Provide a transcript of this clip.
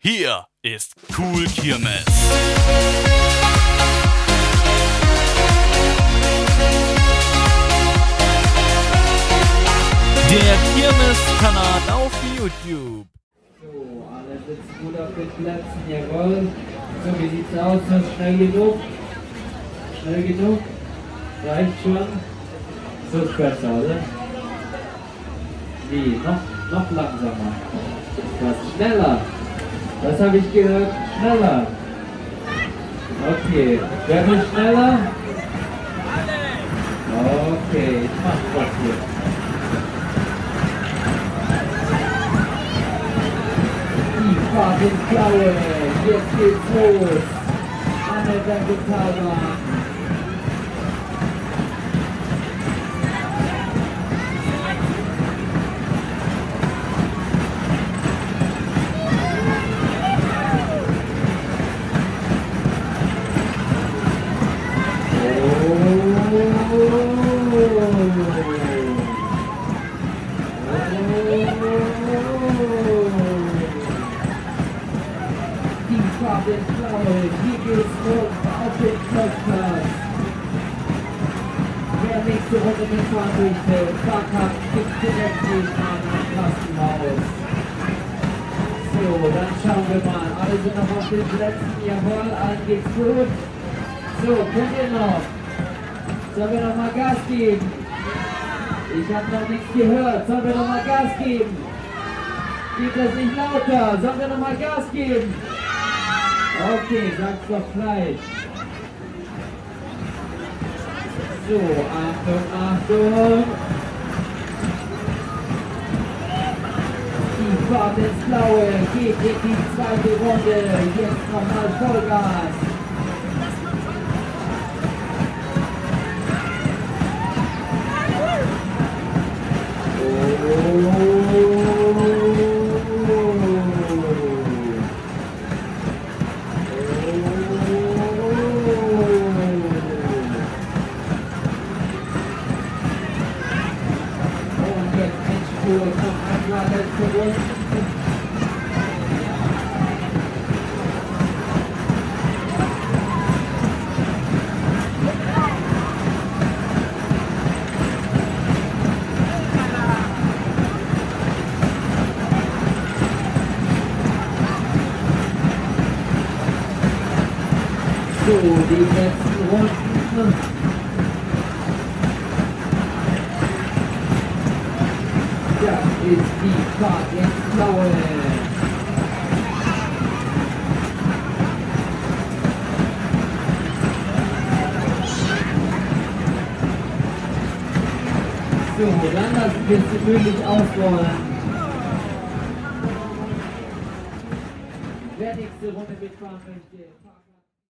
Hier ist Cool Kirmes. Der Kirmes-Kanal auf YouTube. So, alle sitzen gut auf den Plätzen, jawohl. So, wie sieht's aus? Ist das schnell genug? Schnell genug? Reicht schon? So ist besser, oder? Wie? Noch langsamer. Was? Schneller? Was habe ich gehört? Schneller? Okay. Wer will schneller? Okay, ich mach das hier. Die Fahrt ins Blaue. Jetzt geht's los. Anne Dankotava. Die Fahrt ins Blaue, hier geht's los auf den Podcast. Wer nächste Runde mitfahren möchte, Fahrkarte gibt direkt an Kastenhaus. So, dann schauen wir mal. Alle sind noch auf den Plätzen, jawohl, allen geht's gut. So, könnt ihr noch? Sollen wir noch mal Gas geben? Ich habe noch nichts gehört. Sollen wir noch mal Gas geben? Geht das nicht lauter? Sollen wir noch mal Gas geben? Okay, sag's doch gleich. So, Achtung, Achtung. Die Fahrt ins Blaue geht in die zweite Runde. Jetzt nochmal Vollgas. So, die letzten Runden. Das ist die Fahrt ins Blaue. So, dann lassen wir es gewöhnlich ausrollen. Wer nächste Runde mitfahren möchte,